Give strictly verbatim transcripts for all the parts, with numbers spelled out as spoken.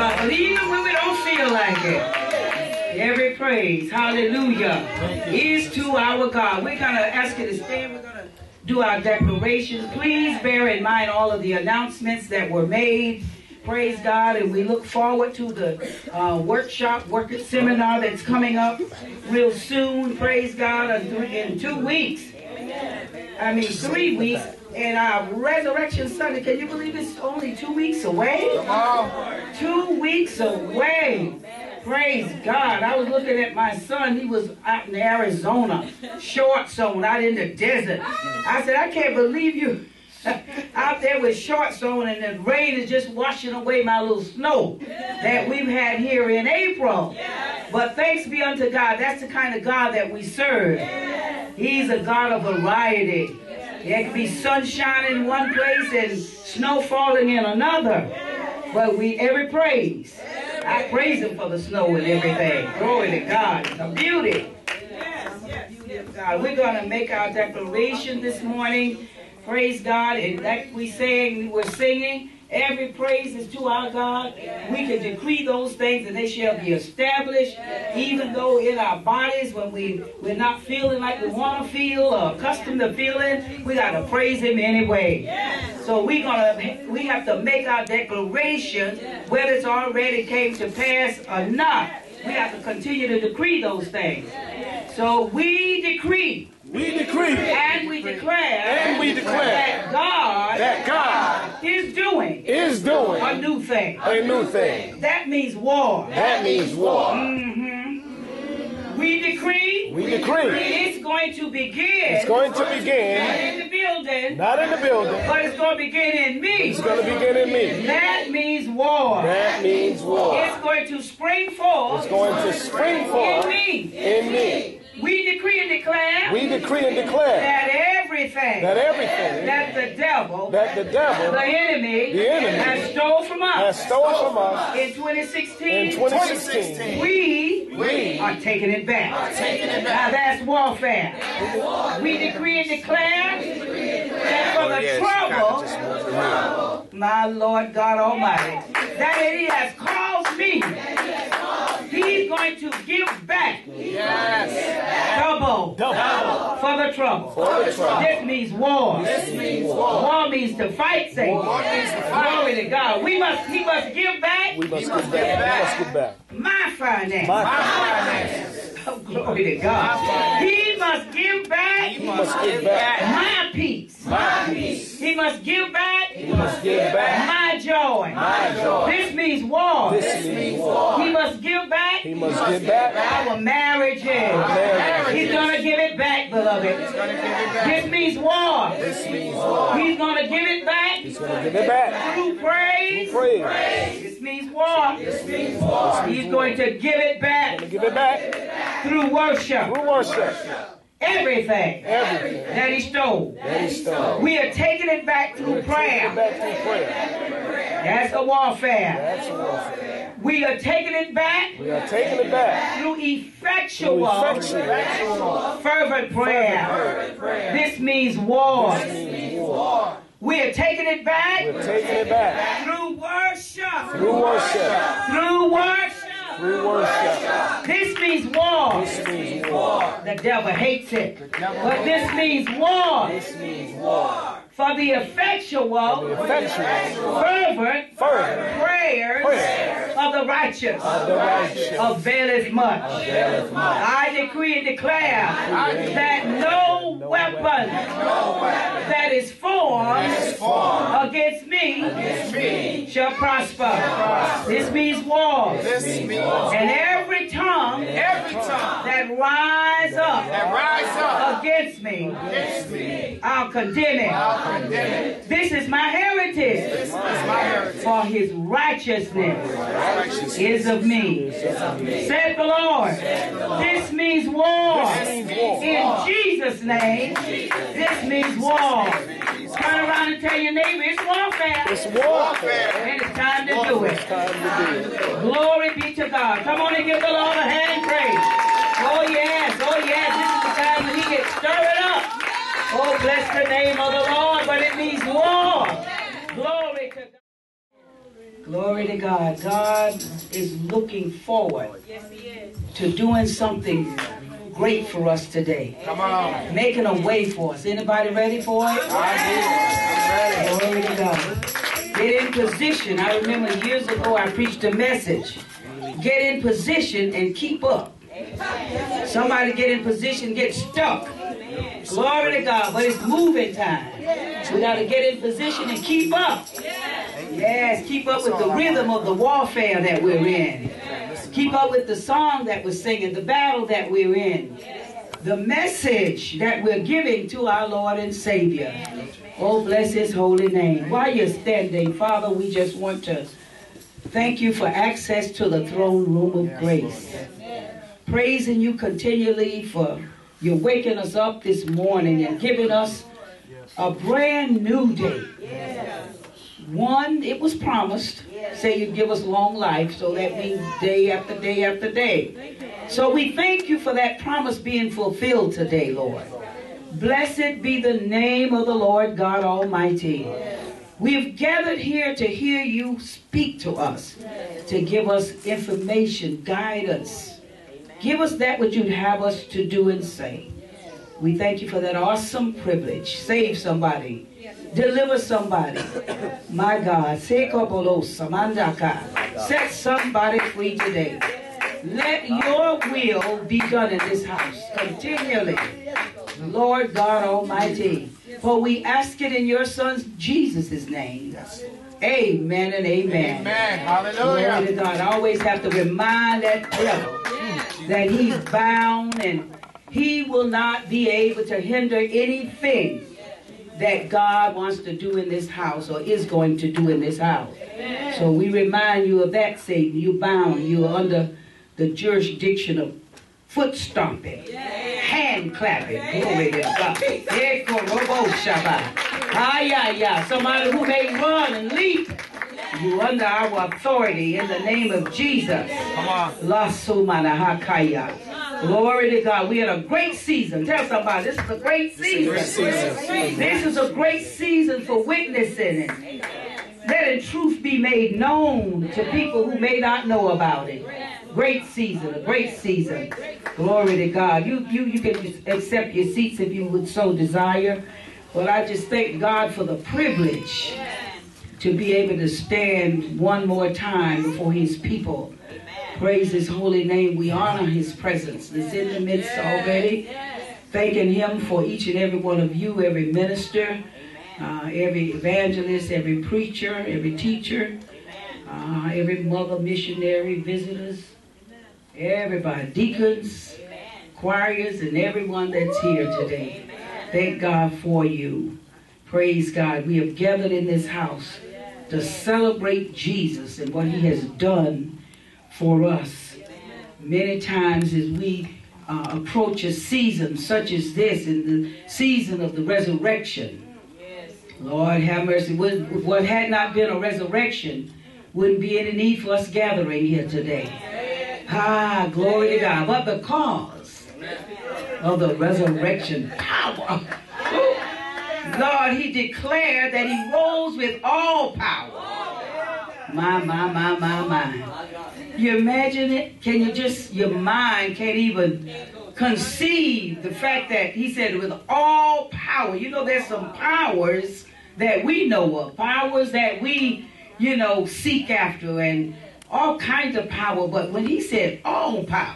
God. But even when we don't feel like it, every praise, hallelujah, is to our God. We're going to ask you to stand. We're going to do our declarations. Please bear in mind all of the announcements that were made. Praise God. And we look forward to the uh, workshop, work seminar that's coming up real soon. Praise God. In two weeks. I mean, three weeks. And our Resurrection Sunday, can you believe it's only two weeks away? Two weeks away. Praise God. I was looking at my son. He was out in Arizona, short zone, out in the desert. I said, I can't believe you out there with short zone and the rain is just washing away my little snow that we've had here in April. But thanks be unto God. That's the kind of God that we serve. He's a God of variety. There can be sunshine in one place and snow falling in another. But we every praise. I praise him for the snow and everything. Glory to God. It's a beauty. God, we're going to make our declaration this morning. Praise God. And like we sang, we were singing, every praise is to our God. We can decree those things and they shall be established. Even though in our bodies, when we, we're not feeling like we want to feel or accustomed to feeling, we got to praise him anyway. So we're gonna, we have to make our declaration, whether it's already came to pass or not. We have to continue to decree those things. So we decree. We decree and we declare and we declare that God that God is doing is doing a new thing. A new thing. That means war. That means war. Mm-hmm. We decree. We decree. It's going to begin. It's going to begin. Not in the building. Not in the building. But it's going to begin in me. It's going to begin in me. That means war. That means war. It's going to spring forth. It's going to spring forth in me. In me. We decree and declare. We decree and declare that everything. That everything. That the devil. That the devil. The enemy. The enemy. Has stole from us. Has stolen from us. In twenty sixteen. In twenty sixteen. We. We are taking it back. Are taking it back. Now that's warfare. We decree and declare that for the trouble, my Lord God Almighty, that He has caused me, He's going to give back. Yes. Double. Double. For the trouble. For the trouble. This means war. This means war. War means to fight Satan. War means to fight. Glory to God. We must, he must give back. We must give back. We must give back. My finances. My finances. Oh, glory to God. He must give back. He must give back. My peace. My peace. He must give back. He must give back. My joy. My joy. This means war. This means war. He must give back. He must give back. Our marriages. marriages. He's going to give it back, beloved. He's going to give it back. This means war. This means war. He's going to give it back. He's going to give it back. Through praise. Through praise. This means war. This means war. He's going to give it back. He's going to give it back. Through worship. Through worship. Everything, Everything that he stole. That he stole. We are taking it back through prayer. It back through prayer. That's a warfare. That's a warfare. We are taking it back. We are taking it back through effectual, through effectual fervent prayer. Fervent prayer. This means war. This means war. We are taking it back. We're taking it back through worship. through worship. Through worship. Through worship. This means war. This means war. The devil hates it. But this means war. This means war. For the effectual, The effectual, fervent, fervent prayers, prayers of the righteous of the righteous availeth much. availeth much. I decree and declare that no weapon that is formed formed against me against me shall prosper. This means war. This means war. And every tongue Every tongue that rise up that rise up against me, against me, I'll condemn it. I'll condemn it. This is my heritage. This is my heritage. For his righteousness Righteousness is of me. Said the Lord. This means war. This means war. In Jesus' name, this means war. Turn around and tell your neighbor it's warfare. It's warfare. And it's time to do It's it. time to do it. Glory be to God. Come on and give the Lord a hand praise. Oh yes, oh yes. This is the time when he gets stirred up. Oh, bless the name of the Lord, but it means war. Glory to God. Glory. Glory to God. God is looking forward to doing something great for us today. Come on. Making a way for us. Anybody ready for it? I am. Glory to God. Get in position. I remember years ago I preached a message. Get in position and keep up. Somebody get in position, get stuck. Glory to God. But it's moving time. We got to get in position and keep up. Yes, keep up with the rhythm of the warfare that we're in. Keep up with the song that we're singing, the battle that we're in. The message that we're giving to our Lord and Savior. Oh, bless His holy name. While you're standing, Father, we just want to thank you for access to the throne room of grace. Praising you continually for you waking us up this morning and giving us a brand new day. One, it was promised, say you'd give us long life, so that means day after day after day. So we thank you for that promise being fulfilled today, Lord. Blessed be the name of the Lord God Almighty. We've gathered here to hear you speak to us, to give us information, guidance. Give us that which you'd have us to do and say. We thank you for that awesome privilege. Save somebody. Deliver somebody. My God. Set somebody free today. Let your will be done in this house continually. Lord God Almighty. For we ask it in your Son Jesus' name. Amen and amen. Amen. Hallelujah. Glory to God. I always have to remind that devil that he's bound and he will not be able to hinder anything that God wants to do in this house or is going to do in this house. So we remind you of that, Satan. You're bound. You're under the jurisdiction of foot stomping, hand clapping. Glory to God. Ah, yeah, yeah. Somebody who may run and leap. You under our authority in the name of Jesus. Come on. Glory to God. We're in a great season. Tell somebody, this is a great season. This is a great season. This is a great season for witnessing and letting truth be made known to people who may not know about it. Great season, a great season. Glory to God. You, you, you can accept your seats if you would so desire. But I just thank God for the privilege to be able to stand one more time before His people. Praise His holy name. We honor His presence. It's in the midst already. Thanking Him for each and every one of you, every minister, uh, every evangelist, every preacher, every teacher, uh, every mother, missionary, visitors, everybody, deacons, choirs, and everyone that's here today. Thank God for you. Praise God. We have gathered in this house to celebrate Jesus and what He has done for us. Many times as we uh, approach a season such as this, in the season of the resurrection, Lord have mercy, if what had not been a resurrection, wouldn't be any need for us gathering here today. Ah, glory to God. But because of the resurrection power, Lord, He declared that He rose with all power. My, my, my, my, my. You imagine it? Can you just, your mind can't even conceive the fact that He said with all power. You know, there's some powers that we know of. Powers that we, you know, seek after and all kinds of power. But when He said all power,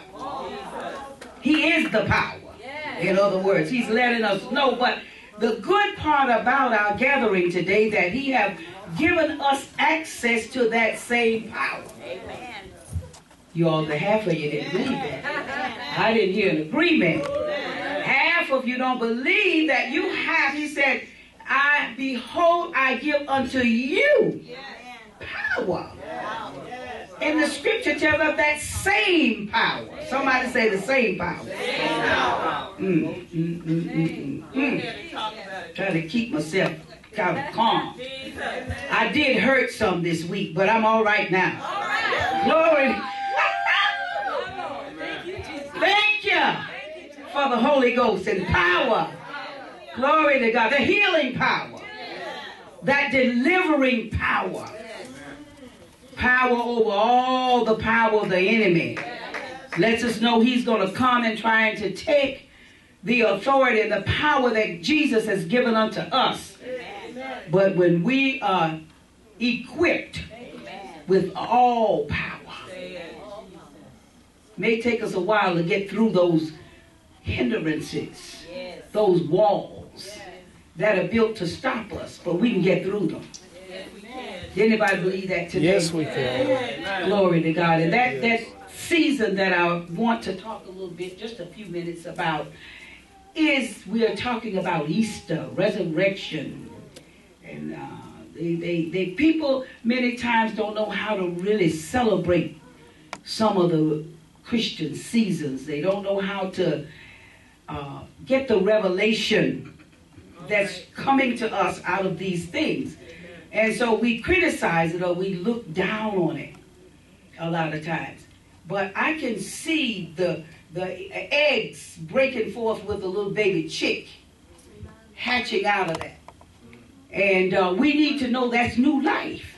He is the power. In other words, He's letting us know. But the good part about our gathering today, that He have given us access to that same power. Amen. You all, the half of you didn't believe that. I didn't hear an agreement. Half of you don't believe that you have. He said, I behold, I give unto you power. And the scripture tells us that same power. Somebody say the same power. Mm, mm, mm, mm, mm, mm. Try to keep myself kind of calm. I did hurt some this week, but I'm all right now. Glory. Thank you for the Holy Ghost and power. Glory to God. The healing power. That delivering power. Power over all the power of the enemy. Lets us know he's going to come and trying to take the authority and the power that Jesus has given unto us. But when we are equipped with all power, may take us a while to get through those hindrances, those walls that are built to stop us, but we can get through them. Anybody believe that today? Yes, we can. Glory to God. And that, that season that I want to talk a little bit, just a few minutes about, is we are talking about Easter, resurrection. And uh, they, they, they, people many times don't know how to really celebrate some of the Christian seasons. They don't know how to uh, get the revelation that's coming to us out of these things. And so we criticize it or we look down on it a lot of times. But I can see the, the eggs breaking forth with a little baby chick hatching out of that. And uh, we need to know that's new life.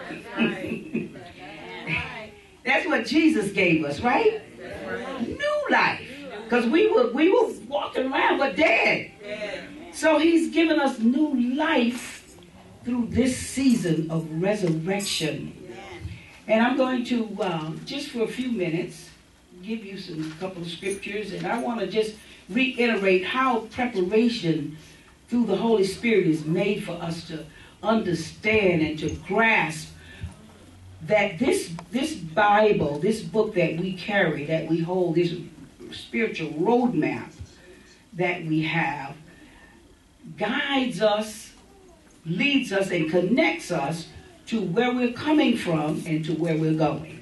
That's what Jesus gave us, right? New life. Because we were, we were walking around but dead. So he's given us new life through this season of resurrection. And I'm going to, um, just for a few minutes, give you some couple of scriptures. And I want to just reiterate how preparation through the Holy Spirit is made for us to understand and to grasp that this, this Bible, this book that we carry, that we hold, this spiritual roadmap that we have, guides us, leads us, and connects us to where we're coming from and to where we're going.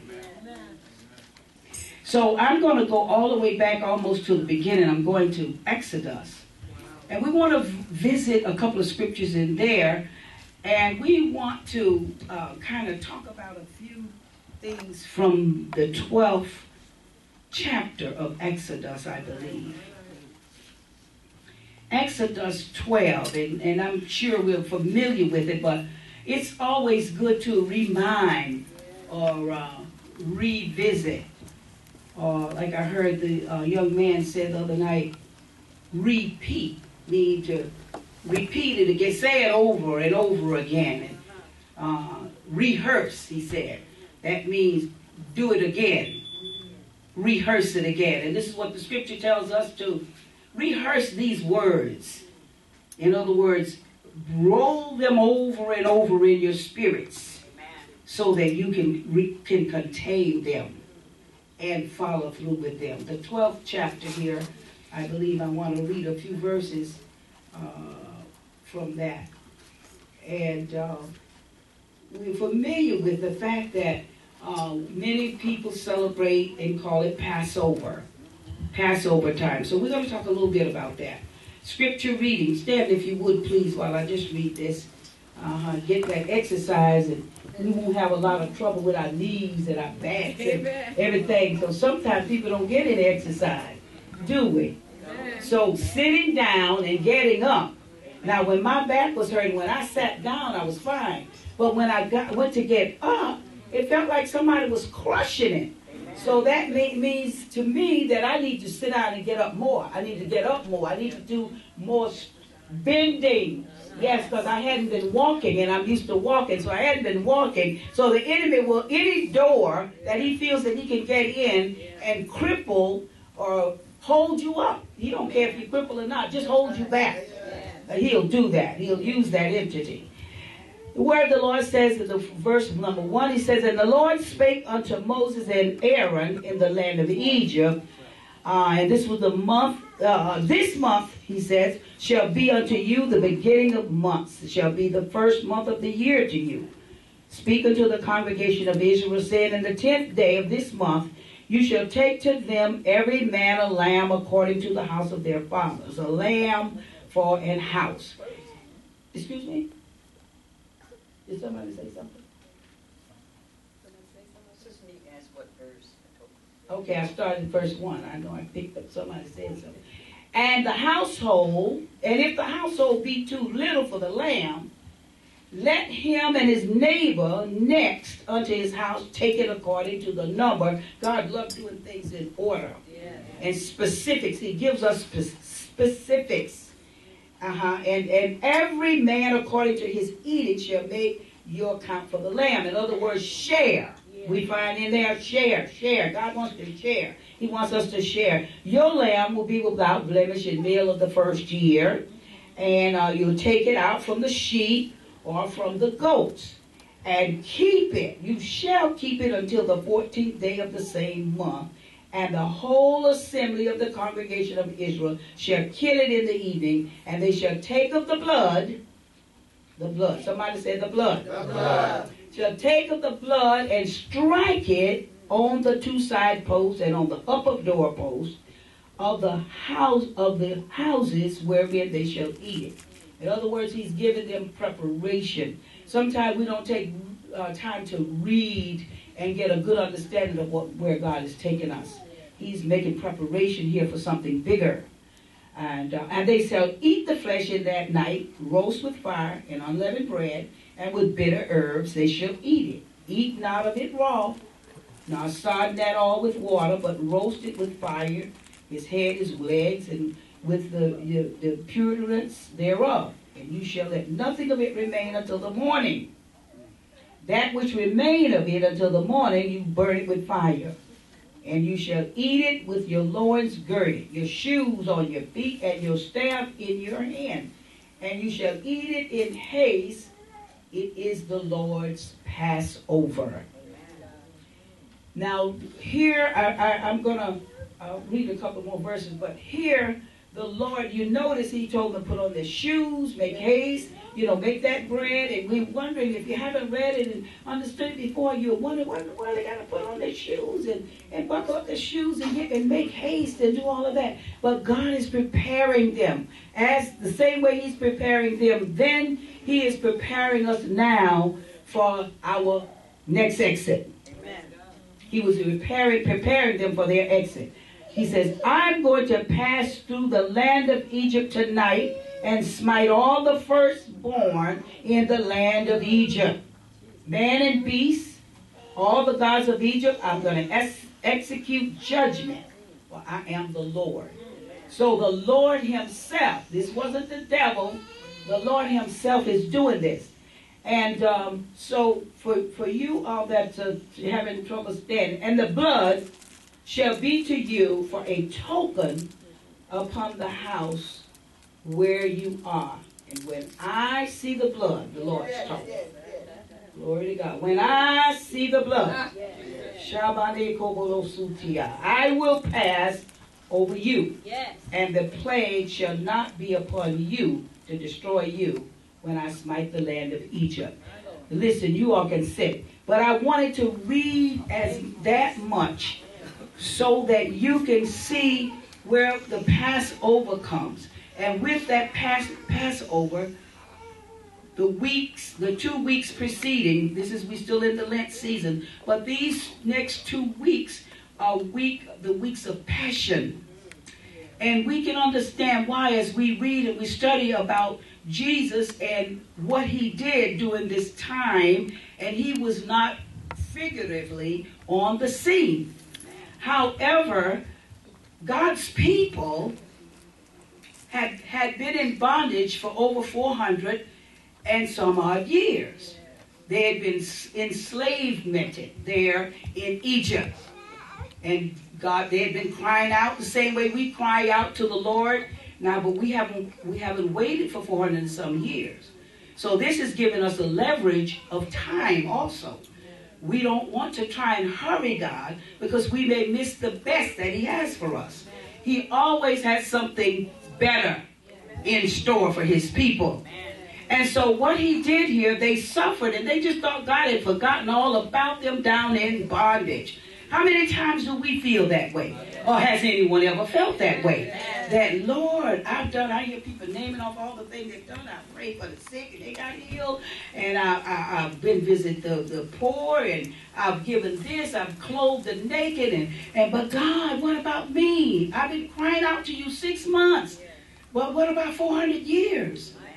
So I'm going to go all the way back almost to the beginning. I'm going to Exodus. And we want to visit a couple of scriptures in there. And we want to uh, kind of talk about a few things from the twelfth chapter of Exodus, I believe. Exodus twelve, and, and I'm sure we're familiar with it, but it's always good to remind or uh, revisit. Or like I heard the uh, young man said the other night, repeat. Need to repeat it again, say it over and over again. And, uh, rehearse, he said. That means do it again. Rehearse it again. And this is what the scripture tells us to rehearse these words. In other words, roll them over and over in your spirits so that you can, re can contain them and follow through with them. The twelfth chapter here, I believe I want to read a few verses uh, from that. And uh, we're familiar with the fact that uh, many people celebrate and call it Passover. Passover time. So we're going to talk a little bit about that. Scripture reading. Stand if you would please while I just read this. Uh-huh. Get that exercise and we won't have a lot of trouble with our knees and our backs and everything. So sometimes people don't get any exercise, do we? So sitting down and getting up. Now when my back was hurting, when I sat down, I was fine. But when I got, went to get up, it felt like somebody was crushing it. So that means to me that I need to sit down and get up more. I need to get up more. I need to do more bending. Yes, because I hadn't been walking, and I'm used to walking, so I hadn't been walking. So the enemy will, any door that he feels that he can get in and cripple or hold you up. He don't care if you cripple or not, just hold you back. He'll do that. He'll use that entity. The word of the Lord says in the verse number one, he says, "And the Lord spake unto Moses and Aaron in the land of Egypt." Uh, and this was the month, uh, this month, he says, shall be unto you the beginning of months. It shall be the first month of the year to you. Speak unto the congregation of Israel, saying, "In the tenth day of this month, you shall take to them every man a lamb according to the house of their fathers." A lamb for an house. Excuse me? Did somebody say something? Okay, I started in verse one. I know I picked up somebody said something. "And the household, and if the household be too little for the lamb, let him and his neighbor next unto his house take it according to the number. God loves doing things in order and specifics. He gives us spe- specifics. Uh-huh. And, and every man according to his eating shall make your account for the lamb. In other words, share. We find in there, share, share. God wants to share. He wants us to share. Your lamb will be without blemish in meal of the first year. And uh, you'll take it out from the sheep or from the goats. And keep it. You shall keep it until the fourteenth day of the same month. And the whole assembly of the congregation of Israel shall kill it in the evening. And they shall take of the blood. The blood. Somebody say the blood. The blood. Shall take of the blood and strike it on the two side posts and on the upper door posts of the house of the houses wherein they shall eat it. In other words, he's giving them preparation. Sometimes we don't take uh, time to read and get a good understanding of what where God is taking us. He's making preparation here for something bigger. And, uh, and they shall eat the flesh in that night, roast with fire and unleavened bread, and with bitter herbs they shall eat it. Eat not of it raw, nor sodden that all with water, but roast it with fire, his head, his legs, and with the, the, the purulence thereof. And you shall let nothing of it remain until the morning. That which remain of it until the morning, you burn it with fire. And you shall eat it with your loins girded, your shoes on your feet, and your staff in your hand. And you shall eat it in haste. It is the Lord's Passover. Now, here, I, I, I'm going to uh, read a couple more verses, but here, the Lord, you notice he told them to put on their shoes, make haste, you know, make that bread. And we're wondering, if you haven't read it and understood it before, you're wondering, why, why they got to put on their shoes and, and buckle up their shoes and get and make haste and do all of that. But God is preparing them. As the same way he's preparing them then, he is preparing us now for our next exit. Amen. He was preparing, preparing them for their exit. He says, I'm going to pass through the land of Egypt tonight and smite all the firstborn in the land of Egypt. Man and beast, all the gods of Egypt, I'm going to ex execute judgment, for I am the Lord. So the Lord himself, this wasn't the devil, the Lord himself is doing this. And um, so for, for you all that uh, having trouble standing, and the blood shall be to you for a token upon the house where you are. And when I see the blood, the Lord's talking. Glory to God. When I see the blood, I will pass over you. And the plague shall not be upon you to destroy you when I smite the land of Egypt. Listen, you all can sit. But I wanted to read as that much so that you can see where the Passover comes. And with that Pas Passover, the weeks, the two weeks preceding, this is, we still in the Lent season, but these next two weeks are week, the weeks of Passion. And we can understand why as we read and we study about Jesus and what he did during this time, and he was not figuratively on the scene. However, God's people had, had been in bondage for over four hundred and some odd years. They had been enslaved there in Egypt. And God, they had been crying out the same way we cry out to the Lord now, but we haven't, we haven't waited for four hundred and some years. So this is giving us a leverage of time also. We don't want to try and hurry God because we may miss the best that he has for us. He always has something better in store for his people. And so what he did here, they suffered and they just thought God had forgotten all about them down in bondage. How many times do we feel that way? Or has anyone ever felt that way? That, Lord, I've done, I hear people naming off all the things they've done. I've prayed for the sick and they got healed. And I, I, I've been visit the, the poor and I've given this. I've clothed the naked. And, and But God, what about me? I've been crying out to you six months. But what about four hundred years?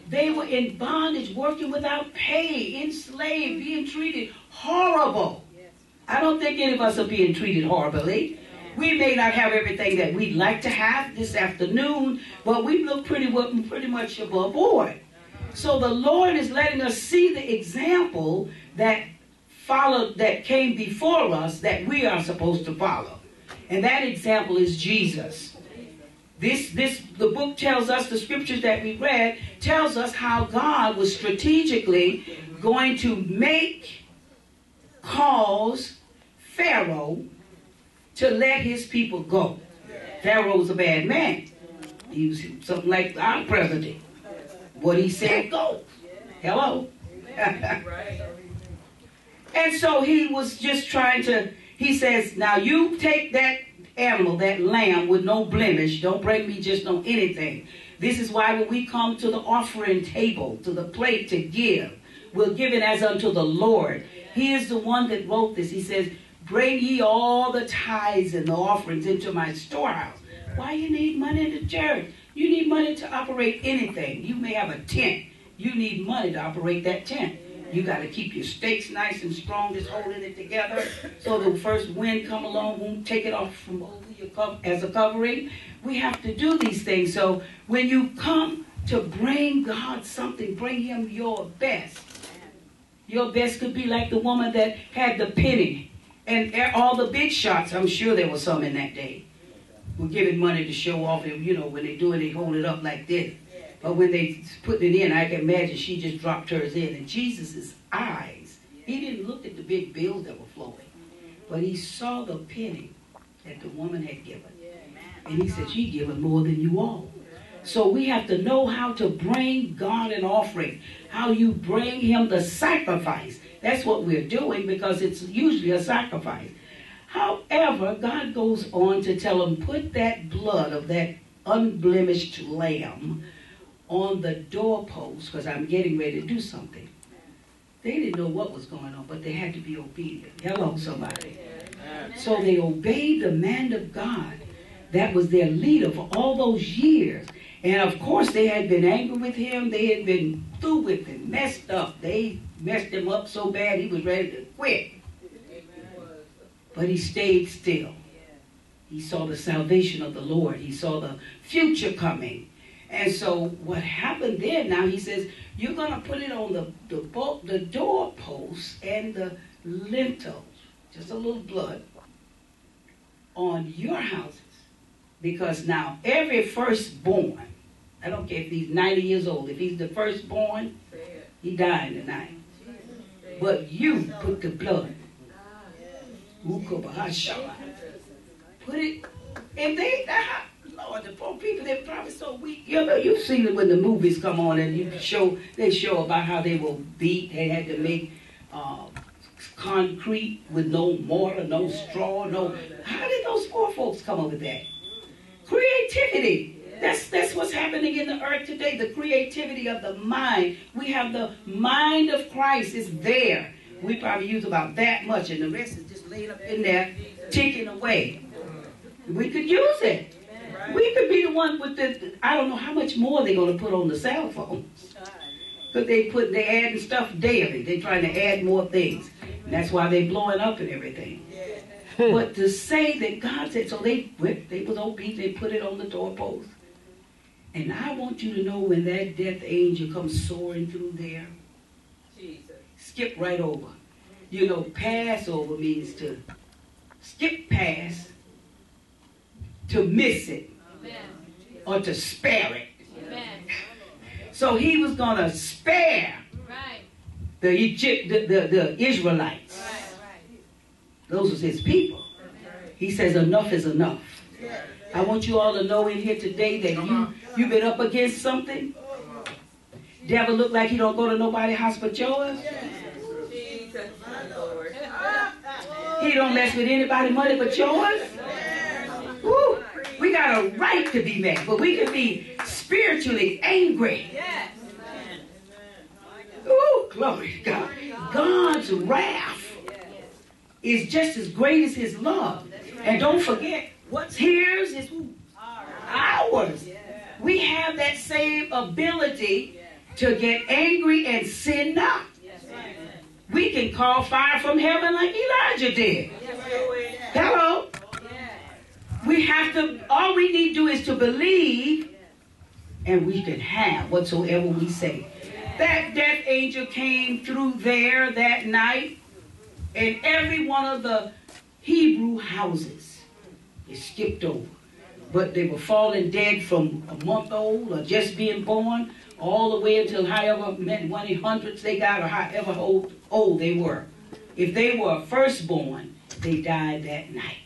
They were in bondage, working without pay, enslaved, being treated horrible. I don't think any of us are being treated horribly. We may not have everything that we'd like to have this afternoon, but we look pretty, pretty much above board. So the Lord is letting us see the example that followed, that came before us, that we are supposed to follow. And that example is Jesus. This, this, the book tells us, the scriptures that we read, tells us how God was strategically going to make, cause Pharaoh to let his people go. Pharaoh was a bad man. He was something like our president. What he said, go. Hello. And so he was just trying to, he says, now you take that animal, that lamb with no blemish. Don't bring me just no anything. This is why when we come to the offering table, to the plate to give, we're given as unto the Lord. He is the one that wrote this. He says, bring ye all the tithes and the offerings into my storehouse. Why you need money in the church? You need money to operate anything. You may have a tent. You need money to operate that tent. You got to keep your stakes nice and strong, just holding it together, so the first wind come along won't take it off from over your cover as a covering. We have to do these things. So when you come to bring God something, bring him your best. Your best could be like the woman that had the penny. And all the big shots, I'm sure there was some in that day, were giving money to show off. And, you know, when they do it, they hold it up like this. But when they put it in, I can imagine she just dropped hers in. And Jesus' eyes, he didn't look at the big bills that were flowing, but he saw the penny that the woman had given. And he said, she given more than you all. So we have to know how to bring God an offering, how you bring him the sacrifice. That's what we're doing, because it's usually a sacrifice. However, God goes on to tell him, put that blood of that unblemished lamb on the doorpost, because I'm getting ready to do something. They didn't know what was going on, but they had to be obedient. Hello, somebody. So they obeyed the man of God that was their leader for all those years. And of course, they had been angry with him. They had been through with him, messed up. They messed him up so bad he was ready to quit. But he stayed still. He saw the salvation of the Lord. He saw the future coming. And so what happened then, now he says, you're going to put it on the, the, the doorposts and the lintels, just a little blood, on your houses. Because now every firstborn, I don't care if he's ninety years old, if he's the firstborn, he died tonight. But you put the blood. Put it, and they, Lord, the poor people, they're probably so weak. You know, you've seen it when the movies come on and you show, they show about how they were beat. They had to make uh, concrete with no mortar, no straw, no. How did those poor folks come up with that? Creativity. That's, that's what's happening in the earth today, the creativity of the mind. We have the mind of Christ is there. We probably use about that much, and the rest is just laid up in there, ticking away. We could use it. We could be the one with the, I don't know how much more they're going to put on the cell phones. But they put, they adding stuff daily. They're trying to add more things. And that's why they're blowing up and everything. But to say that God said, so they went, they was obedient, they put it on the doorpost. And I want you to know when that death angel comes soaring through there, Jesus. Skip right over. You know, Passover means to skip past, to miss it, Amen. Or to spare it. Amen. So he was going to spare right. the, Egypt, the, the, the Israelites. Right, right. Those was his people. He says enough is enough. I want you all to know in here today that you, you've been up against something. Devil look like he don't go to nobody's house but yours. He don't mess with anybody's money but yours. Woo. We got a right to be mad, but we can be spiritually angry. Ooh, glory to God. God's wrath is just as great as his love. And don't forget, what's his is who? Ours. We have that same ability to get angry and sin not. We can call fire from heaven like Elijah did. Hello? We have to, all we need to do is to believe, and we can have whatsoever we say. That death angel came through there that night, and every one of the Hebrew houses is skipped over. But they were falling dead from a month old or just being born all the way until however many hundreds they got or however old, old they were. If they were firstborn, they died that night.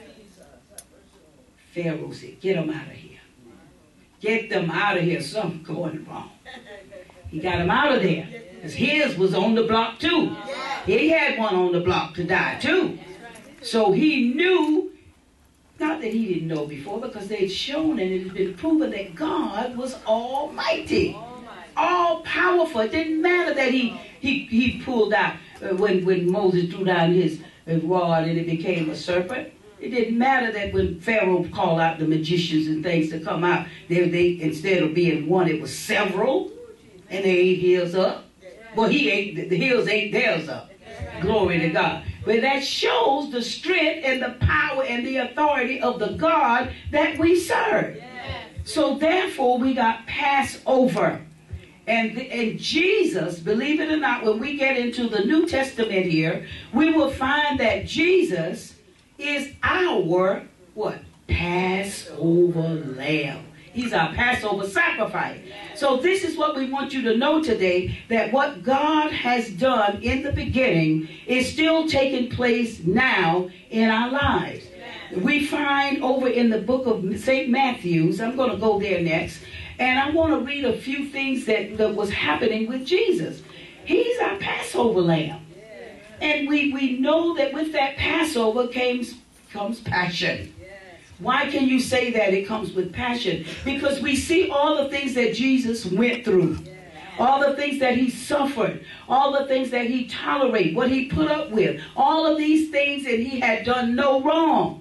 Pharaoh said, get them out of here. Get them out of here. Something's going wrong. He got them out of there. Because his was on the block too. He had one on the block to die too. So he knew, not that he didn't know before, because they had shown and it had been proven that God was almighty. All powerful. It didn't matter that he he, he pulled out uh, when, when Moses threw down his uh, rod and it became a serpent. It didn't matter that when Pharaoh called out the magicians and things to come out, they, they instead of being one, it was several, and they ate his up. Well, he ate, the hills ate theirs up. Glory to God. But that shows the strength and the power and the authority of the God that we serve. So therefore, we got Passover. And, and Jesus, believe it or not, when we get into the New Testament here, we will find that Jesus is our, what? Passover lamb. He's our Passover sacrifice. So this is what we want you to know today, that what God has done in the beginning is still taking place now in our lives. We find over in the book of Saint Matthew's, I'm going to go there next, and I want to read a few things that, that was happening with Jesus. He's our Passover lamb. And we, we know that with that Passover came, comes passion. Why can you say that it comes with passion? Because we see all the things that Jesus went through. All the things that he suffered. All the things that he tolerated. What he put up with. All of these things, and he had done no wrong.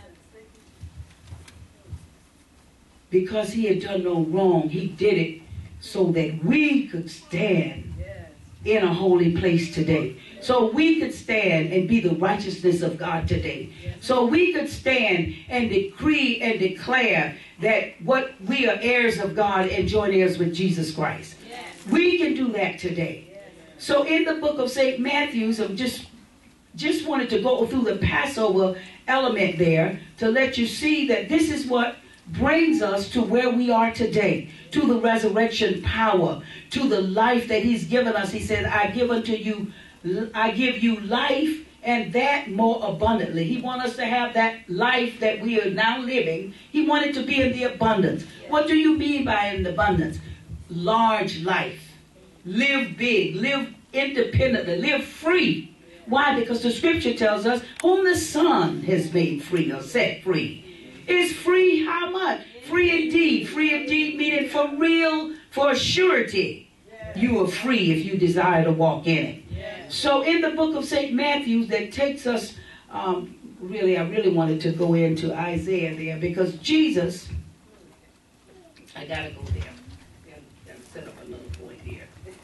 Because he had done no wrong, he did it so that we could stand in a holy place today. So we could stand and be the righteousness of God today. So we could stand and decree and declare that what we are heirs of God and joint heirs with Jesus Christ. We can do that today. So in the book of Saint Matthew's, I'm just just wanted to go through the Passover element there to let you see that this is what brings us to where we are today, to the resurrection power, to the life that he's given us. He said, I give unto you, I give you life, and that more abundantly. He wants us to have that life that we are now living. He wanted to be in the abundance. What do you mean by in the abundance? Large life. Live big. Live independently. Live free. Why? Because the scripture tells us, whom the Son has made free or set free is free. How much? Free indeed. Free indeed meaning for real, for surety. You are free if you desire to walk in it. So in the book of Saint Matthew, that takes us, um, really, I really wanted to go into Isaiah there, because Jesus, I got to go there. Got to set up another point here.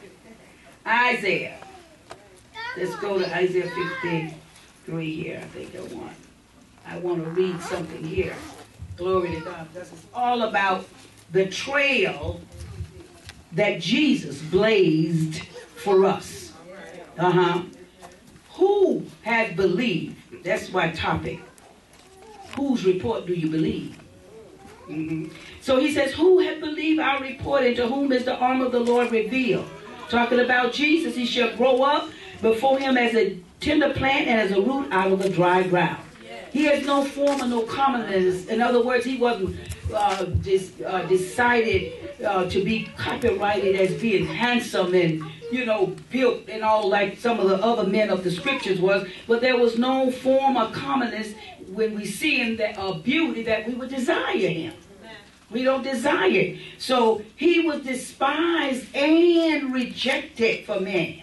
Isaiah. Let's go to Isaiah fifty-three here. I think I want. I want to read something here. Glory to God. Because it's all about the trail that Jesus blazed for us. Uh-huh. Who has believed? That's my topic. Whose report do you believe? Mm-hmm. So he says, who has believed our report, and to whom is the arm of the Lord revealed? Talking about Jesus, he shall grow up before him as a tender plant and as a root out of the dry ground. He has no form or no commonness. In other words, he wasn't uh, dis, uh, decided uh, to be copyrighted as being handsome and, you know, built and all like some of the other men of the scriptures was. But there was no form or commonness when we see him, that uh, beauty that we would desire him. We don't desire it. So he was despised and rejected for man.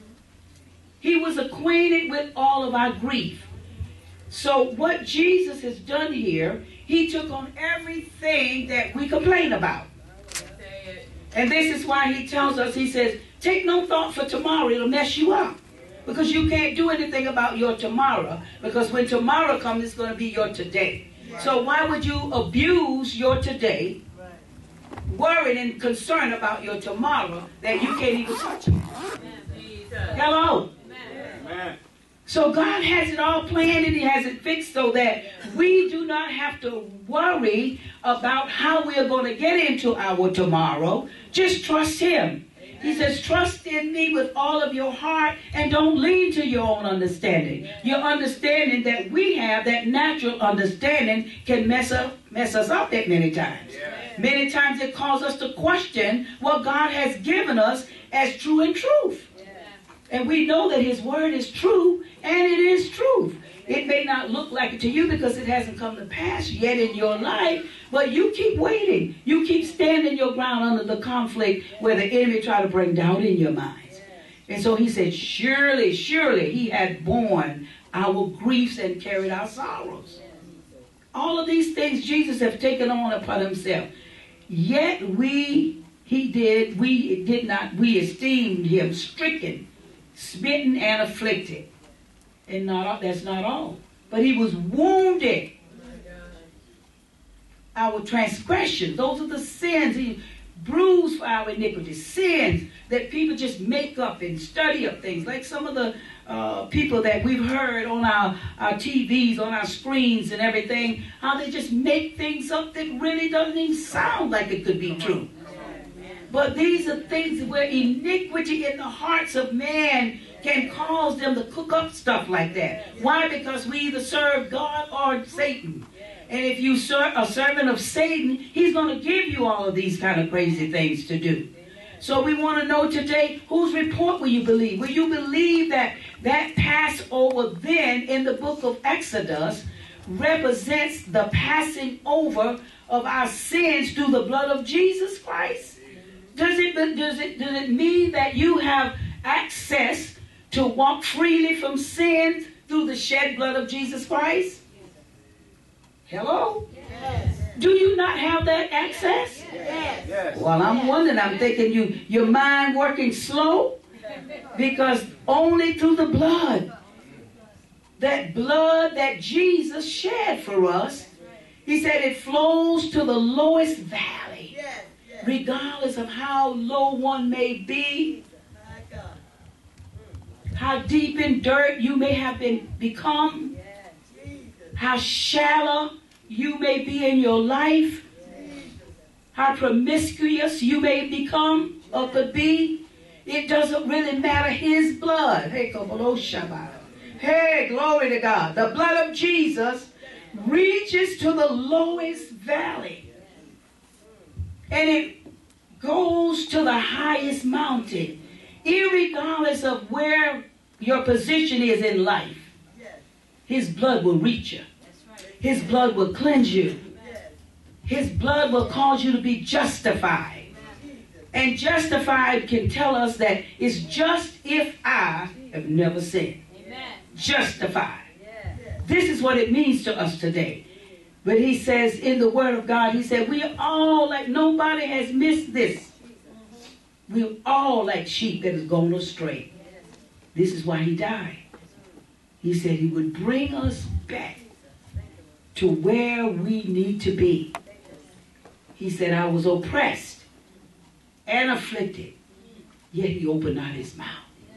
He was acquainted with all of our grief. So what Jesus has done here, he took on everything that we complain about. And this is why he tells us, he says, take no thought for tomorrow. It'll mess you up. Because you can't do anything about your tomorrow. Because when tomorrow comes, it's going to be your today. Right. So why would you abuse your today, worried and concerned about your tomorrow that you can't even touch it? Hello? Amen. So God has it all planned and he has it fixed so that we do not have to worry about how we're going to get into our tomorrow. Just trust him. He says, trust in me with all of your heart and don't lean to your own understanding. Your understanding that we have, that natural understanding, can mess up, mess us up that many times. Yeah. Many times it causes us to question what God has given us as true and truth. Yeah. And we know that his word is true, and it is truth. It may not look like it to you because it hasn't come to pass yet in your life, but you keep waiting. You keep standing your ground under the conflict where the enemy try to bring doubt in your minds. And so he said, surely, surely he had borne our griefs and carried our sorrows. All of these things Jesus have taken on upon himself. Yet we, he did, we did not, we esteemed him stricken, smitten, and afflicted. And not that's not all. But he was wounded. Our transgressions, those are the sins. He bruised for our iniquities. Sins that people just make up and study up things. Like some of the uh, people that we've heard on our, our T Vs, on our screens and everything, how they just make things up that really doesn't even sound like it could be true. But these are things where iniquity in the hearts of man can cause them to cook up stuff like that. Why? Because we either serve God or Satan. And if you serve a servant of Satan, he's going to give you all of these kind of crazy things to do. So we want to know today, whose report will you believe? Will you believe that that Passover then in the book of Exodus represents the passing over of our sins through the blood of Jesus Christ? Does it, does it, does it mean that you have access to walk freely from sin through the shed blood of Jesus Christ? Hello? Yes. Do you not have that access? Yes. Yes. Well, I'm wondering, I'm thinking you, your mind working slow, because only through the blood, that blood that Jesus shed for us, he said it flows to the lowest valley, yes. Yes. Regardless of how low one may be, how deep in dirt you may have been become, how shallow you may be in your life, how promiscuous you may become or could be. It doesn't really matter. His blood. Hey, glory to God. The blood of Jesus reaches to the lowest valley. And it goes to the highest mountain. Irregardless of where your position is in life, his blood will reach you. His blood will cleanse you. His blood will cause you to be justified. And justified can tell us that it's just if I have never sinned. Justified. This is what it means to us today. But he says in the word of God, he said, we are all like, nobody has missed this. We're all like sheep that has gone astray. This is why he died. He said he would bring us back to where we need to be. He said, I was oppressed and afflicted, yet he opened not his mouth.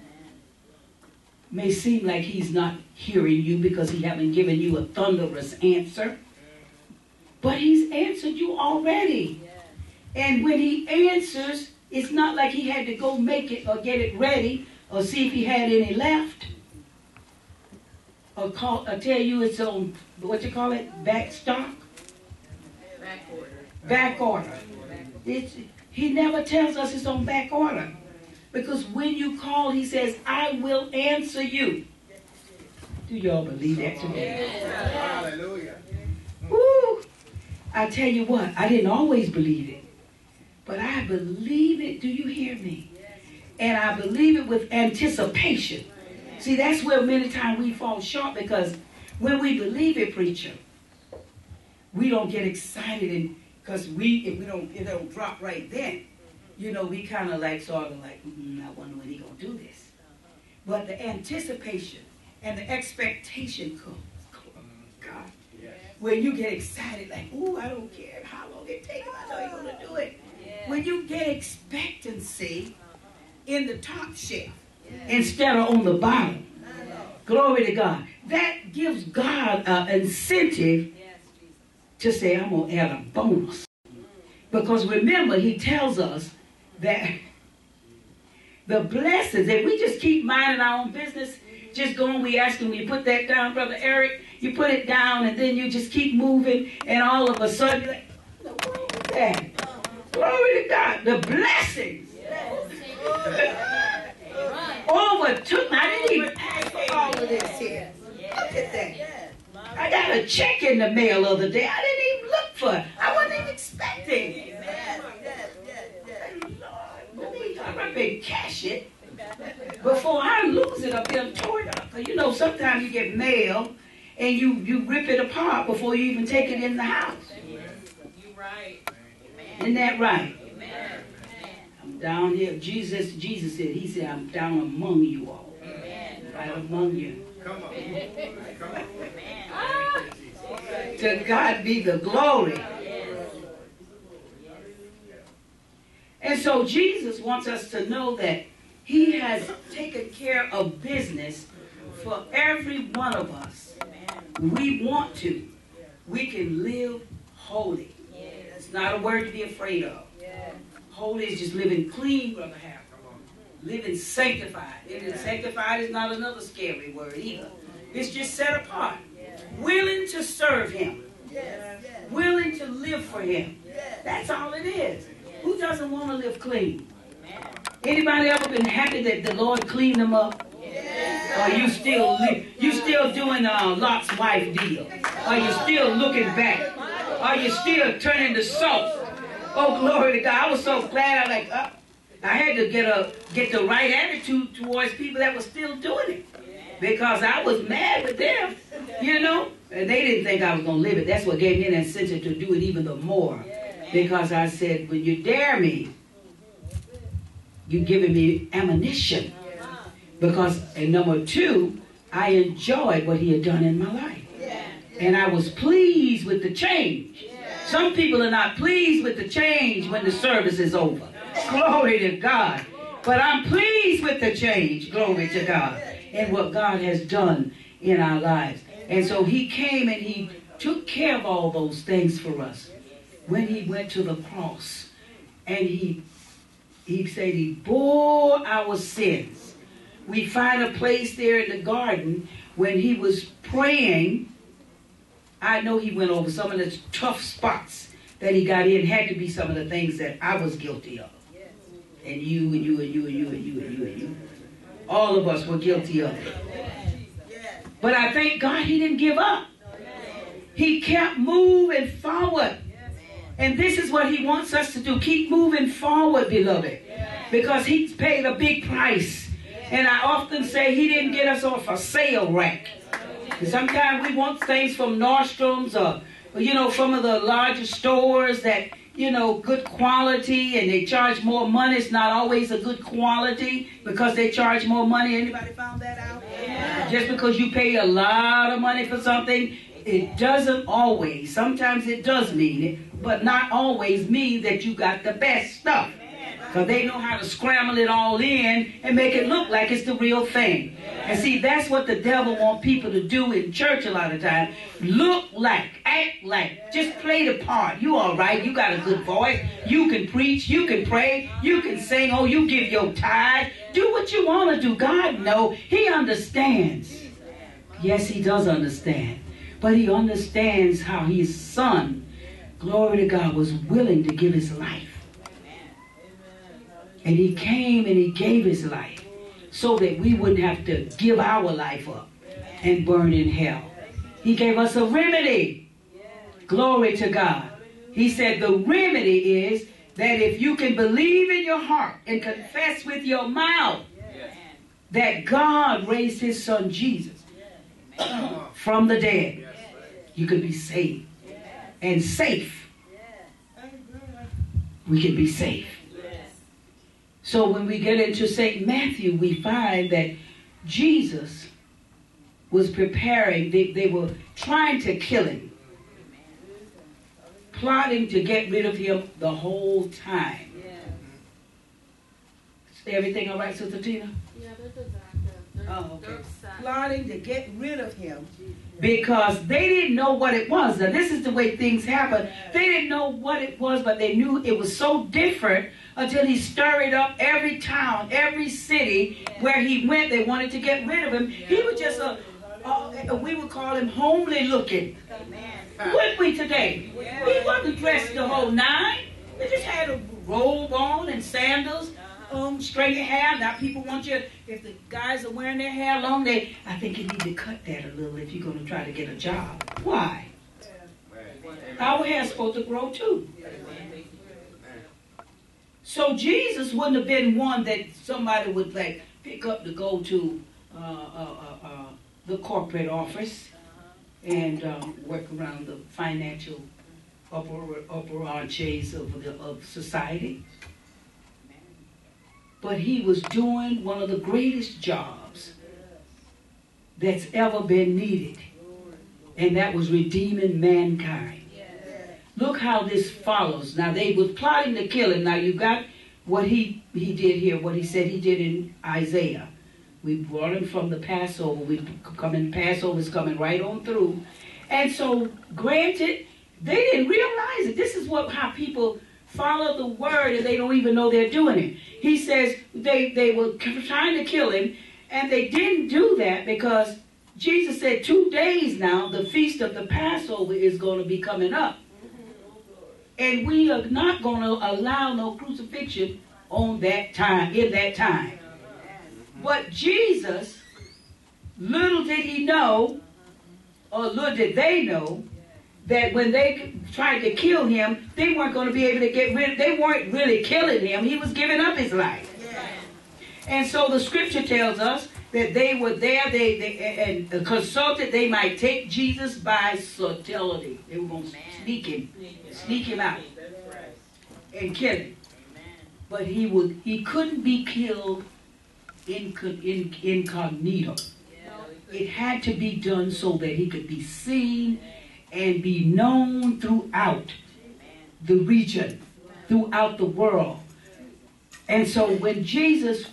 May seem like he's not hearing you because he haven't given you a thunderous answer, but he's answered you already. And when he answers, it's not like he had to go make it or get it ready or see if he had any left. Or, call, or tell you it's on, what you call it, back stock? Back order. Back order. It's, he never tells us it's on back order. Because when you call, he says, I will answer you. Do y'all believe that today? Hallelujah. Woo! I tell you what, I didn't always believe it. But I believe it. Do you hear me? And I believe it with anticipation. See, that's where many times we fall short, because when we believe it, preacher, we don't get excited, and because we, if we don't, it don't drop right then. you know, we kind of like sort of like, mm, I wonder when he going to do this. But the anticipation and the expectation comes. Oh, God. Yes. When you get excited, like, ooh, I don't care how long it takes. I know you're going to do it. Yes. When you get expectancy in the top shelf yes. instead of on the bottom. Glory to God. That gives God an incentive to say, I'm going to add a bonus. Because remember, he tells us that the blessings, if we just keep minding our own business, just going, we ask him, you put that down, Brother Eric, you put it down, and then you just keep moving, and all of a sudden, you're like, what the world is that? Glory to God. The blessings. Overtook me. I didn't even ask for all of this here. Look at that. I got a check in the mail the other day. I didn't even look for it. I wasn't even expecting. Lord, I better cash it before I lose it. I'll be torn up. You know, sometimes you get mail and you, you rip it apart before you even take it in the house. You're right. Isn't that right? I'm down here. Jesus, Jesus said, he said, I'm down among you all. Right among you. Come on. Come on. Ah, to God be the glory. And so Jesus wants us to know that he has taken care of business for every one of us. We want to. We can live holy. It's not a word to be afraid of. Holy is just living clean, Brother Harold. Living sanctified. Living sanctified is not another scary word either. It's just set apart. Willing to serve him. Willing to live for him. That's all it is. Who doesn't want to live clean? Anybody ever been happy that the Lord cleaned them up? Or you still you still doing a Lot's wife deal? Or you still looking back? Or you still turning the salt? Oh, glory to God. I was so glad I like uh, I had to get a get the right attitude towards people that were still doing it. Because I was mad with them, you know. And they didn't think I was going to live it. That's what gave me an incentive to do it even the more. Because I said, when you dare me, you're giving me ammunition. Because, and number two, I enjoyed what he had done in my life. And I was pleased with the change. Some people are not pleased with the change when the service is over. Glory to God. But I'm pleased with the change. Glory to God. And what God has done in our lives. And so he came and he took care of all those things for us. When he went to the cross. And he, he said he bore our sins. We find a place there in the garden when he was praying. I know he went over some of the tough spots that he got in. Had to be some of the things that I was guilty of. And you and you and you and you and you and you and you. All of us were guilty of it. But I thank God he didn't give up. He kept moving forward. And this is what he wants us to do. Keep moving forward, beloved. Because he's paid a big price. And I often say he didn't get us off a sale rack. Sometimes we want things from Nordstrom's or, you know, from of the larger stores that, you know, good quality and they charge more money. It's not always a good quality because they charge more money. Anybody found that out? Yeah. Just because you pay a lot of money for something, it doesn't always, sometimes it does mean it, but not always mean that you got the best stuff. Because they know how to scramble it all in and make it look like it's the real thing. And see, that's what the devil wants people to do in church a lot of times. Look like, act like, just play the part. You all right, you got a good voice. You can preach, you can pray, you can sing. Oh, you give your tithe. Do what you want to do. God knows. He understands. Yes, he does understand. But he understands how his son, glory to God, was willing to give his life. And he came and he gave his life so that we wouldn't have to give our life up and burn in hell. He gave us a remedy. Glory to God. He said the remedy is that if you can believe in your heart and confess with your mouth that God raised his son Jesus from the dead, you can be saved and safe. We can be safe. So when we get into Saint Matthew, we find that Jesus was preparing, they, they were trying to kill him, plotting to get rid of him the whole time. Is everything all right, Sister Tina? Yeah, there's a doctor. Oh, okay. Plotting to get rid of him. Because they didn't know what it was. Now, this is the way things happen. They didn't know what it was, but they knew it was so different until he stirred up every town, every city where he went. They wanted to get rid of him. He was just a, a we would call him homely looking. Wouldn't we today? He wasn't dressed the whole nine. He just had a robe on and sandals. Um, straight hair. Now people want you, if the guys are wearing their hair long, they, I think you need to cut that a little if you're going to try to get a job. Why? Our hair's supposed to grow too. So Jesus wouldn't have been one that somebody would like pick up to go to uh, uh, uh, uh, the corporate office and um, work around the financial upper, upper arches of, the, of society. But he was doing one of the greatest jobs that's ever been needed. And that was redeeming mankind. Look how this follows. Now, they was plotting to kill him. Now, you got what he, he did here, what he said he did in Isaiah. We brought him from the Passover. We coming, Passover's coming right on through. And so, granted, they didn't realize it. This is what how people follow the word and they don't even know they're doing it. He says they, they were trying to kill him, and they didn't do that because Jesus said two days now the feast of the Passover is going to be coming up. And we are not going to allow no crucifixion on that time, in that time. But Jesus, little did he know, or little did they know, that when they tried to kill him, they weren't going to be able to get rid of, they weren't really killing him. He was giving up his life. Yeah. And so the scripture tells us that they were there they, they and consulted they might take Jesus by subtlety. They were going to sneak him, sneak him out and kill him. But he would he couldn't be killed in, in, incognito. It had to be done so that he could be seen and be known throughout the region, throughout the world. And so when Jesus,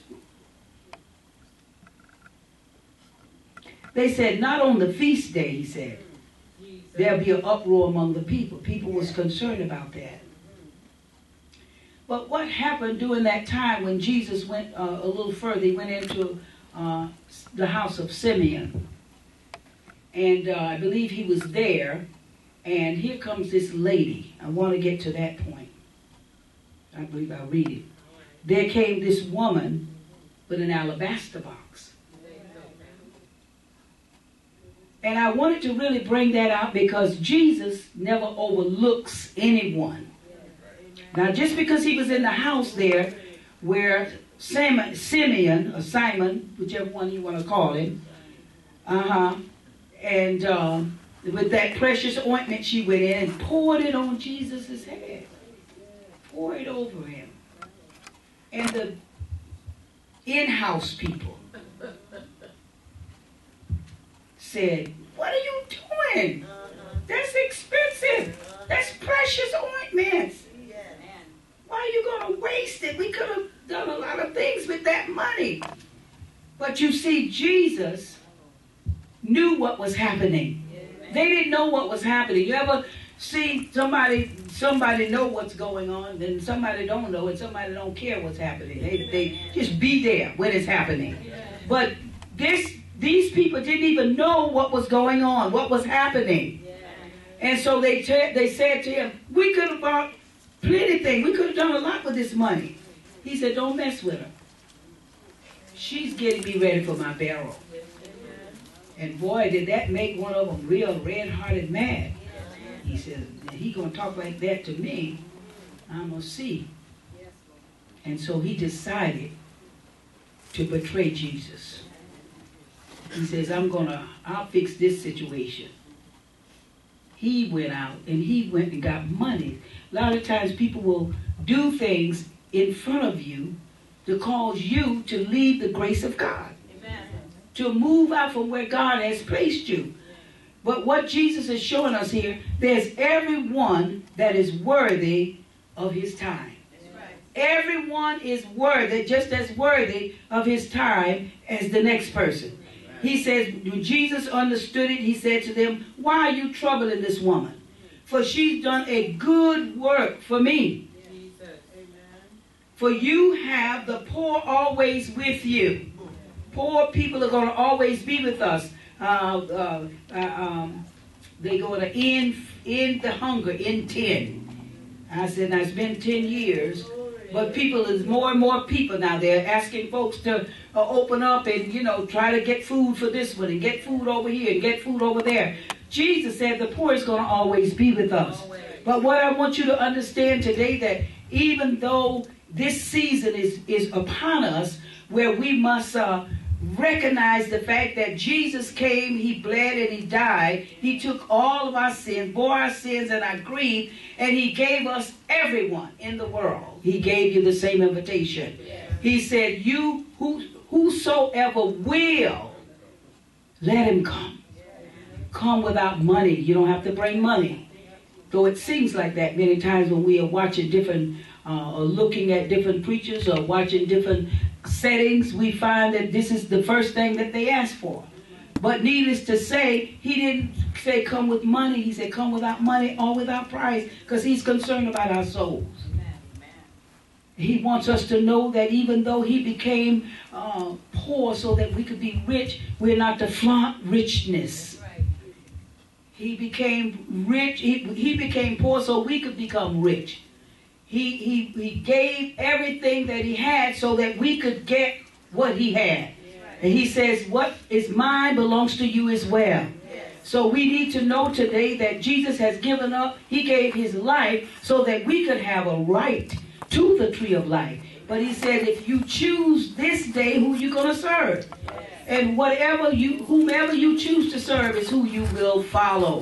they said, not on the feast day, he said, there'll be an uproar among the people. People was concerned about that. But what happened during that time when Jesus went uh, a little further, he went into uh, the house of Simeon. And uh, I believe he was there, and here comes this lady. I want to get to that point. I believe I'll read it. There came this woman with an alabaster box. And I wanted to really bring that out because Jesus never overlooks anyone. Now, just because he was in the house there where Simon, Simeon, or Simon, whichever one you want to call him, uh-huh, and uh, with that precious ointment, she went in and poured it on Jesus' head. Poured it over him. And the in-house people said, what are you doing? That's expensive. That's precious ointments. Why are you going to waste it? We could have done a lot of things with that money. But you see, Jesus knew what was happening. They didn't know what was happening. You ever see somebody somebody know what's going on, then somebody don't know, and somebody don't care what's happening. They, they just be there when it's happening. But this these people didn't even know what was going on, what was happening. And so they, they said to him, we could have bought plenty of things. We could have done a lot with this money. He said, don't mess with her. She's getting me ready for my burial. And boy, did that make one of them real red-hearted mad. He said, he going to talk like that to me, I'm going to see. And so he decided to betray Jesus. He says, I'm going to, I'll fix this situation. He went out and he went and got money. A lot of times people will do things in front of you to cause you to leave the grace of God. Amen. To move out from where God has placed you. But what Jesus is showing us here, there's everyone that is worthy of his time. Everyone is worthy, just as worthy of his time as the next person. He says, when Jesus understood it, he said to them, why are you troubling this woman? For she's done a good work for me. For you have the poor always with you. Poor people are going to always be with us. Uh, uh, uh, um, they're going to end, end the hunger in ten. I said, now it's been ten years. But people, is more and more people now. They're asking folks to uh, open up and, you know, try to get food for this one and get food over here and get food over there. Jesus said the poor is going to always be with us. But what I want you to understand today, that even though this season is, is upon us, where we must uh, recognize the fact that Jesus came, he bled and he died. He took all of our sins, bore our sins and our grief, and he gave us everyone in the world. He gave you the same invitation. He said, you who, whosoever will, let him come. Come without money. You don't have to bring money. Though it seems like that many times when we are watching different, uh, or looking at different preachers or watching different settings, we find that this is the first thing that they ask for. But needless to say, he didn't say come with money. He said come without money or without price, because he's concerned about our souls. He wants us to know that even though he became uh, poor so that we could be rich, we're not to flaunt richness. He became rich. He, he became poor so we could become rich. He, he, he gave everything that he had so that we could get what he had. And he says, what is mine belongs to you as well. So we need to know today that Jesus has given up. He gave his life so that we could have a right to the tree of life. But he said, if you choose this day who you're going to serve. And whatever you, whomever you choose to serve is who you will follow.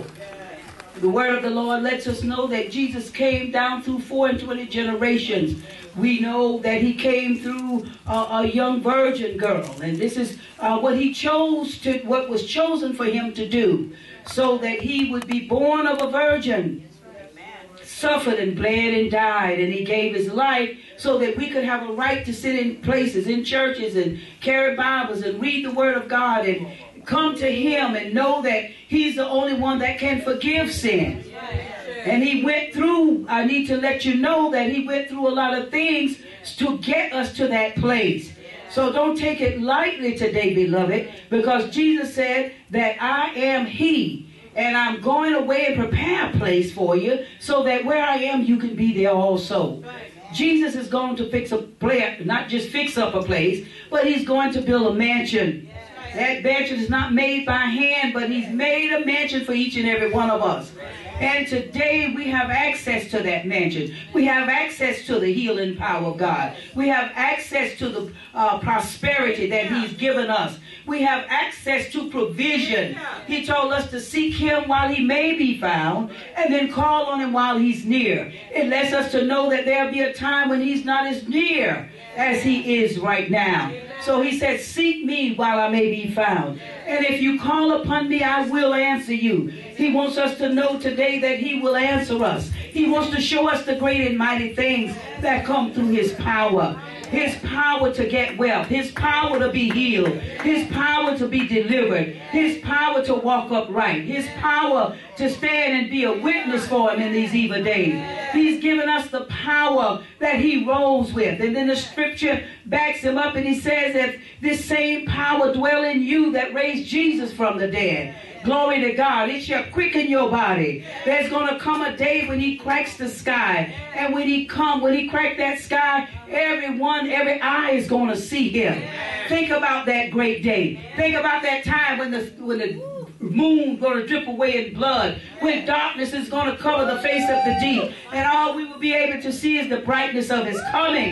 The word of the Lord lets us know that Jesus came down through four and twenty generations. We know that he came through uh, a young virgin girl. And this is uh, what he chose to, what was chosen for him to do. So that he would be born of a virgin. Suffered and bled and died. And he gave his life so that we could have a right to sit in places, in churches, and carry Bibles and read the word of God and come to him and know that he's the only one that can forgive sin. And he went through, I need to let you know that he went through a lot of things to get us to that place. So don't take it lightly today, beloved, because Jesus said that I am he, and I'm going away and prepare a place for you so that where I am, you can be there also. Jesus is going to fix a place, not just fix up a place, but he's going to build a mansion. That mansion is not made by hand, but he's made a mansion for each and every one of us. And today we have access to that mansion. We have access to the healing power of God. We have access to the uh, prosperity that he's given us. We have access to provision. He told us to seek him while he may be found, and then call on him while he's near. It lets us to know that there'll be a time when he's not as near as he is right now. So he said, seek me while I may be found. And if you call upon me, I will answer you. He wants us to know today that he will answer us. He wants to show us the great and mighty things that come through his power. His power to get wealth. His power to be healed. His power to be delivered. His power to walk upright. His power to stand and be a witness for him in these evil days. He's given us the power that he rose with. And then the scripture backs him up and he says that this same power dwell in you that raised Jesus from the dead. Glory to God. It shall quicken your body. There's going to come a day when he cracks the sky. And when he come, when he crack that sky, everyone, every eye is going to see him. Think about that great day. Think about that time when the, when the moon going to drip away in blood, when darkness is going to cover the face of the deep, and all we will be able to see is the brightness of his coming.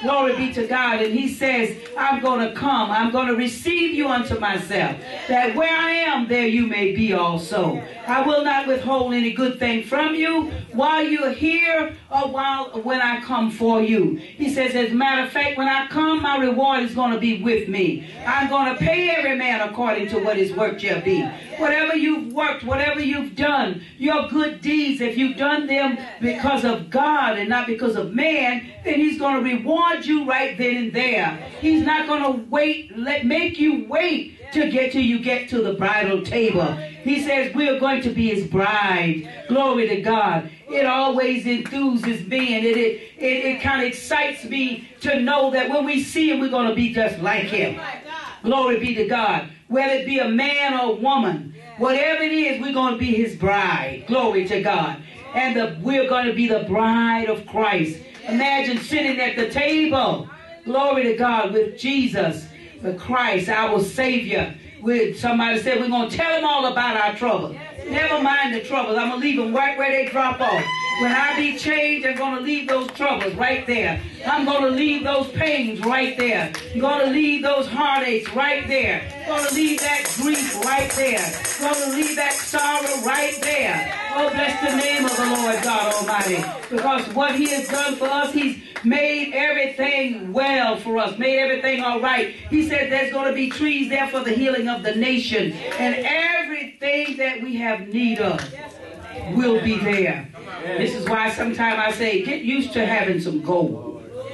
Glory be to God. And he says, I'm going to come. I'm going to receive you unto myself, that where I am, there you may be also. I will not withhold any good thing from you while you're here or while when I come for you. He says, as a matter of fact, when I come, my reward is going to be with me. I'm going to pay every man according to what his work shall be. Whatever you've worked, whatever you've done, your good deeds, if you've done them because of God and not because of man, then he's going to reward you right then and there. He's not going to wait, let make you wait to get till you get to the bridal table. He says we're going to be his bride. Glory to God. It always enthuses me, and it it, it, it kind of excites me to know that when we see him, we're going to be just like him. Glory be to God. Whether it be a man or a woman, whatever it is, we're going to be his bride. Glory to God. And the, we're going to be the bride of Christ. Imagine sitting at the table, glory to God, with Jesus, the Christ, our Savior. With somebody said, we're going to tell them all about our trouble. Never mind the troubles. I'm going to leave them right where they drop off. When I be changed, I'm going to leave those troubles right there. I'm going to leave those pains right there. I'm going to leave those heartaches right there. I'm going to leave that grief right there. I'm going to leave that sorrow right there. Oh, bless the name of the Lord God Almighty. Because what he has done for us, he's made everything well for us, made everything all right. He said there's going to be trees there for the healing of the nation. And everything that we have need of will be there. This is why sometimes I say, get used to having some gold.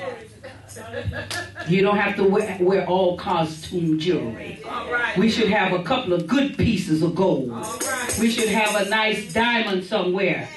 You don't have to wear, wear all costume jewelry. We should have a couple of good pieces of gold. We should have a nice diamond somewhere.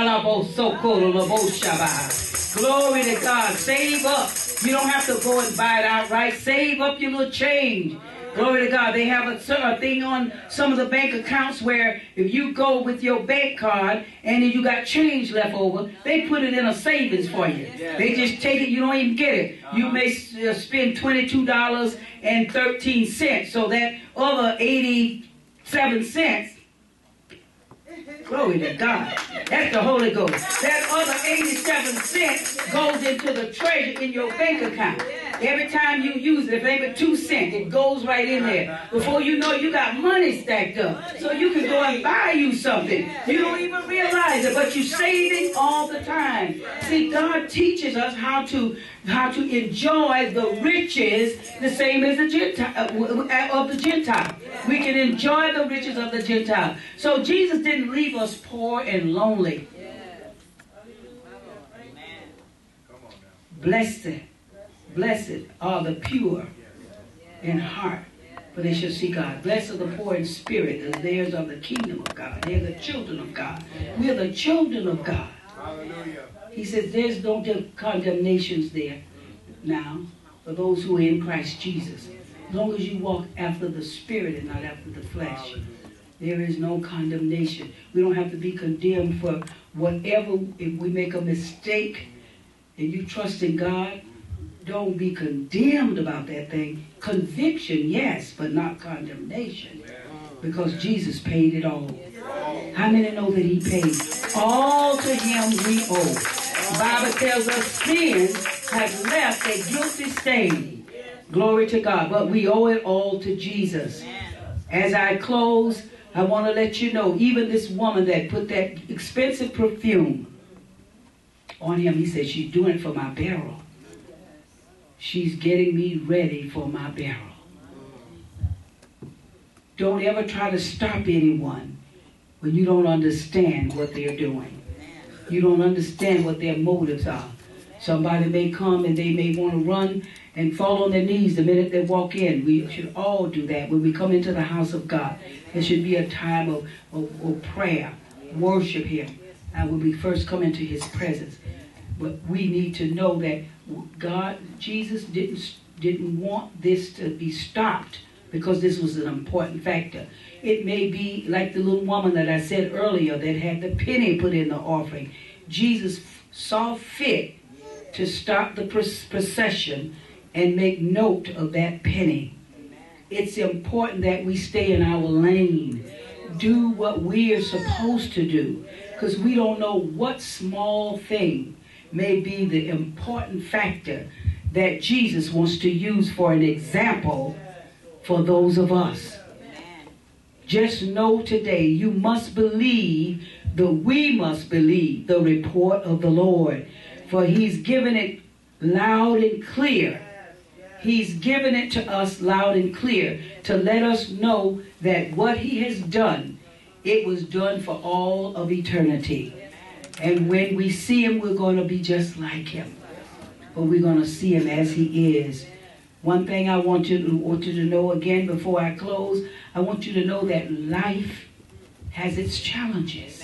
Glory to God. Save up. You don't have to go and buy it outright. Save up your little change. Glory to God. They have a, a thing on some of the bank accounts where if you go with your bank card and if you got change left over, they put it in a savings for you. They just take it. You don't even get it. You may uh, spend twenty-two dollars and thirteen cents. So that other eighty-seven cents, glory to God. That's the Holy Ghost. That other eighty-seven cents goes into the treasure in your bank account. Every time you use it, if they were two cents, it goes right in there. Before you know, you got money stacked up. So you can go and buy you something. You don't even realize it, but you're saving all the time. See, God teaches us how to how to enjoy the riches the same as the Gentile, of the Gentile. We can enjoy the riches of the Gentile. So Jesus didn't leave us poor and lonely. Blessed. Blessed are the pure in heart, for they shall see God. Blessed are the poor in spirit, as theirs are the kingdom of God. They're the children of God. We're the children of God. Hallelujah. He says there's no condemnations there now for those who are in Christ Jesus. As long as you walk after the spirit and not after the flesh, there is no condemnation. We don't have to be condemned for whatever. If we make a mistake and you trust in God, don't be condemned about that thing. Conviction, yes, but not condemnation. Because Jesus paid it all. How many know that he paid? All to him we owe. The Bible tells us sin has left a guilty stain. Glory to God. But we owe it all to Jesus. As I close, I want to let you know, even this woman that put that expensive perfume on him, he said, she's doing it for my burial. She's getting me ready for my burial. Don't ever try to stop anyone when you don't understand what they're doing. You don't understand what their motives are. Somebody may come and they may want to run and fall on their knees the minute they walk in. We should all do that. When we come into the house of God, there should be a time of, of, of prayer, worship him, and when we first come into his presence. But we need to know that God, Jesus didn't, didn't want this to be stopped because this was an important factor. It may be like the little woman that I said earlier that had the penny put in the offering. Jesus saw fit to stop the procession and make note of that penny. It's important that we stay in our lane. Do what we are supposed to do, because we don't know what small thing may be the important factor that Jesus wants to use for an example for those of us. Just know today, you must believe, the we must believe the report of the Lord. For he's given it loud and clear. He's given it to us loud and clear to let us know that what he has done, it was done for all of eternity. And when we see him, we're going to be just like him. But we're going to see him as he is. One thing I want you to, want you to know again before I close, I want you to know that life has its challenges.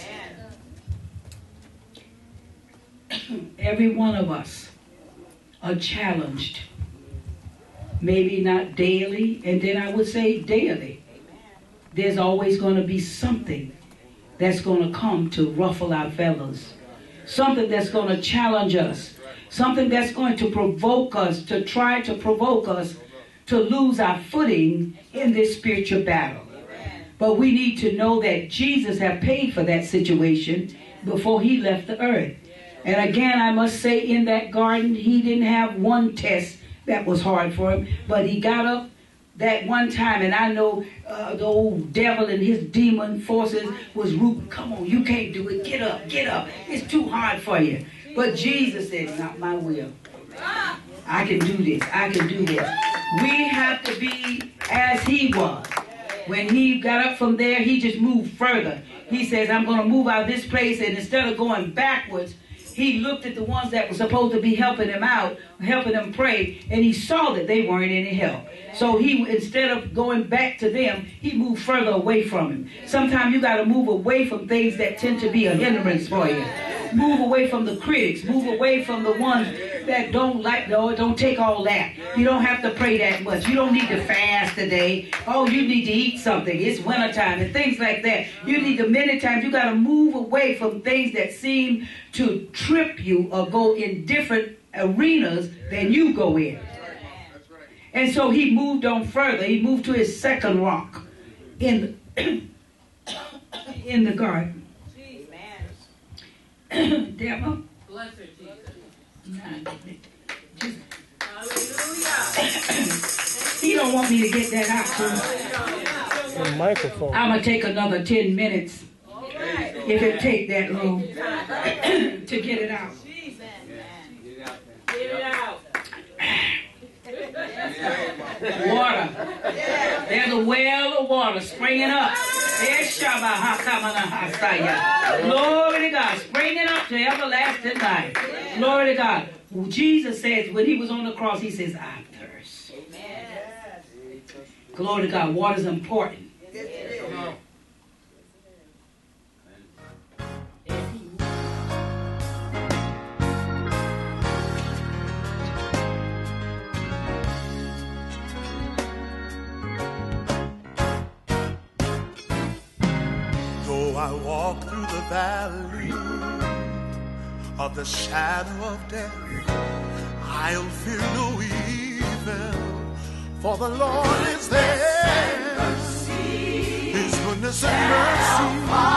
Every one of us are challenged. Maybe not daily, and then I would say daily. There's always going to be something that's going to come to ruffle our feathers. Something that's going to challenge us. Something that's going to provoke us, to try to provoke us to lose our footing in this spiritual battle. But we need to know that Jesus had paid for that situation before he left the earth. And again, I must say, in that garden, he didn't have one test that was hard for him, but he got up that one time, and I know uh, the old devil and his demon forces was rooting, come on, you can't do it, get up, get up, it's too hard for you. But Jesus said, not my will. I can do this, I can do this. We have to be as he was. When he got up from there, he just moved further. He says, I'm going to move out of this place, and instead of going backwards, he looked at the ones that were supposed to be helping him out, helping him pray, and he saw that they weren't any help. So he, instead of going back to them, he moved further away from him. Sometimes you got to move away from things that tend to be a hindrance for you. Move away from the critics. Move away from the ones that don't like, no, don't take all that. You don't have to pray that much. You don't need to fast today. Oh, you need to eat something. It's wintertime and things like that. You need to, many times, you got to move away from things that seem to trip you or go in different arenas than you go in. And so he moved on further. He moved to his second rock in the, in the garden. Devil. Bless her, Jesus. He don't want me to get that out too. The microphone. I'm going to take another ten minutes. If it take that long to get it out. Get it out. Water. There's a well of water springing up. Glory to God. Springing up to everlasting life. Glory to God. Jesus says, when he was on the cross, he says, I thirst. Glory to God. Water is important. I walk through the valley of the shadow of death, I'll fear no evil, for the Lord is there. His goodness and mercy